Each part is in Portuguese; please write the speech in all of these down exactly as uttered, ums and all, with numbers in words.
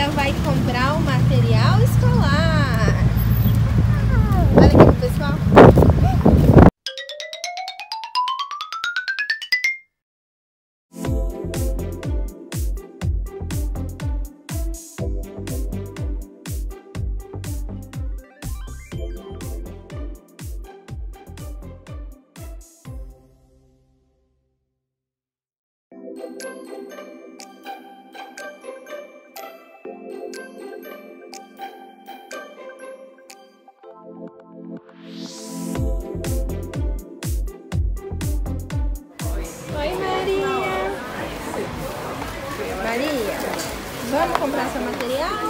Maria vai comprar o material escolar. Olha aqui pro pessoal. Oi, Maria. Maria, vamos comprar seu material?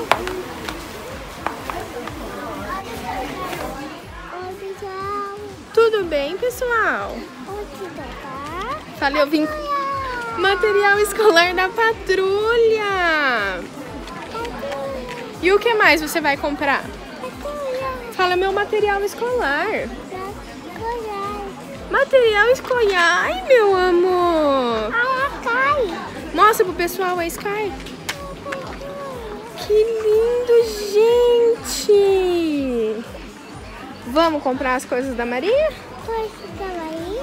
Oi, pessoal. Tudo bem, pessoal? Oi, papá. Falei, eu vim com material escolar da patrulha. E o que mais você vai comprar? Fala meu material escolar. Material escolar. Ai, meu amor. Ai, a Sky. Mostra pro pessoal a Sky. Que lindo, gente. Vamos comprar as coisas da Maria? Pode ficar aí?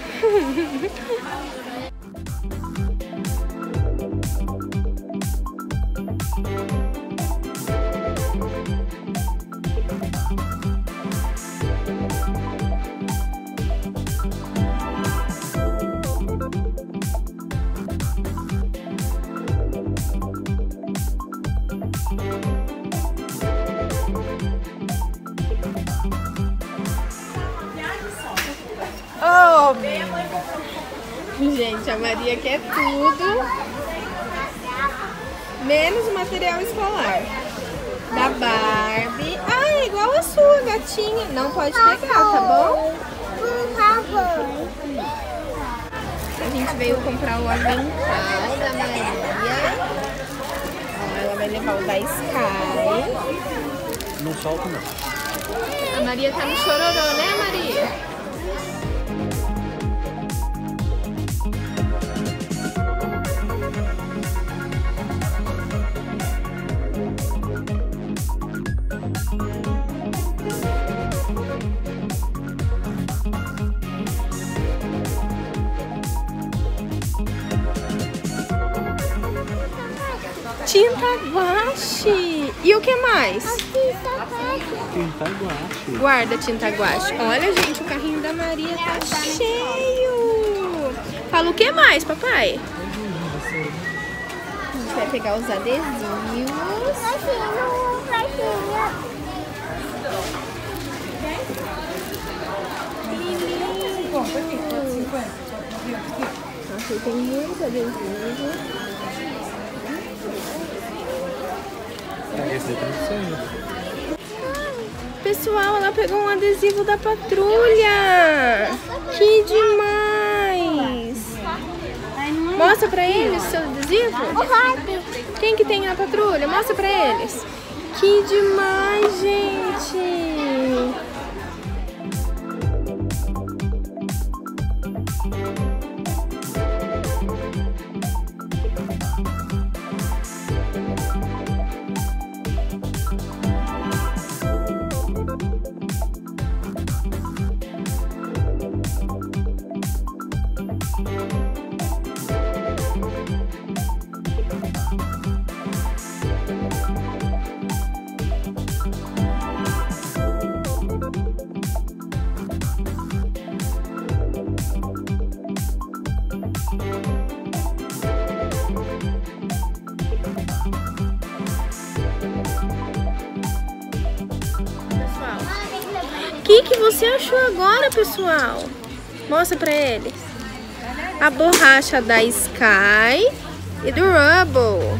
Oh, gente, a Maria quer tudo, menos o material escolar da Barbie. Ah, é igual a sua, gatinha. Não pode pegar, tá bom? Por favor. A gente veio comprar o avental da Maria. Ó, ela vai levar o da Sky. Não solta, não. A Maria tá no chororô, né, Maria? Tinta guache. E o que mais? Tinta guache. Guarda tinta guache. Olha, gente, o carrinho da Maria tá cheio. Fala o que mais, papai? A gente vai pegar os adesivos. Aqui tem muitos adesivos. Esse tem que ser. Pessoal, ela pegou um adesivo da patrulha. Que demais! Mostra pra eles o seu adesivo. Quem que tem na patrulha? Mostra pra eles. Que demais, gente! O que, que você achou agora, pessoal? Mostra pra eles. A borracha da Sky e do Rubble.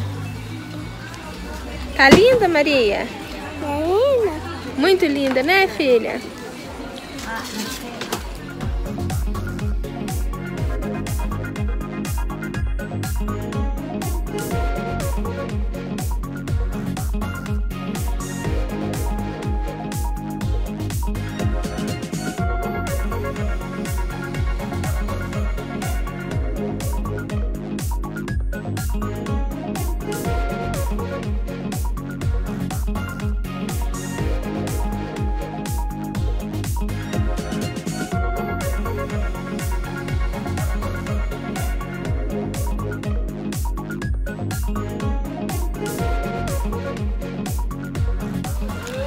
Tá linda, Maria? Tá linda? Muito linda, né, filha?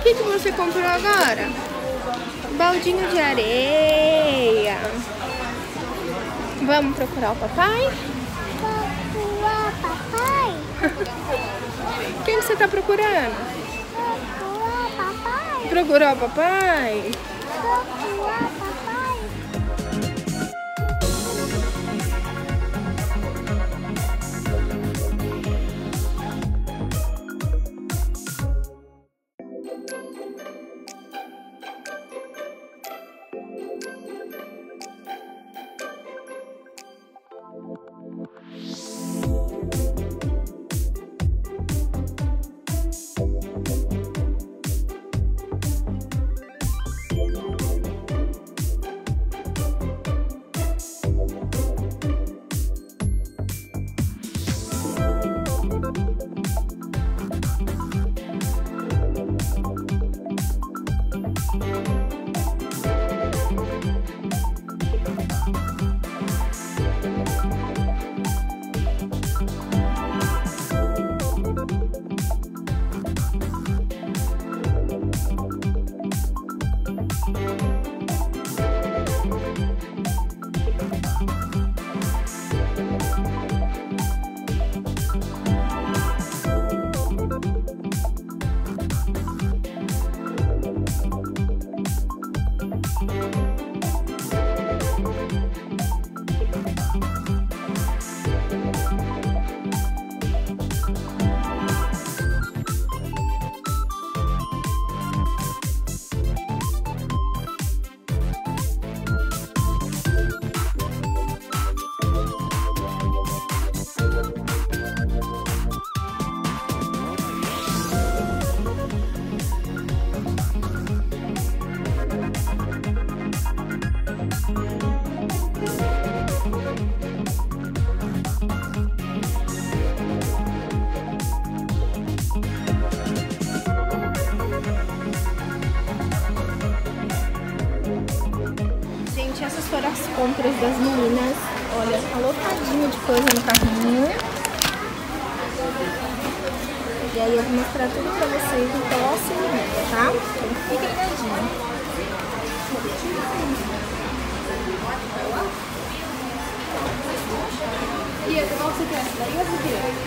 que, que você comprou agora? Baldinho de areia. Vamos procurar o papai? Procurar papai? Quem que você tá procurando? Procurar papai? Procurou o papai? Procurar papai? Essas foram as compras das meninas. Olha, tá lotadinho de coisa no carrinho. E aí eu vou mostrar tudo pra vocês no próximo vídeo, tá? Então fica ligadinho. E qual você quer? Essa daí ou essa aqui?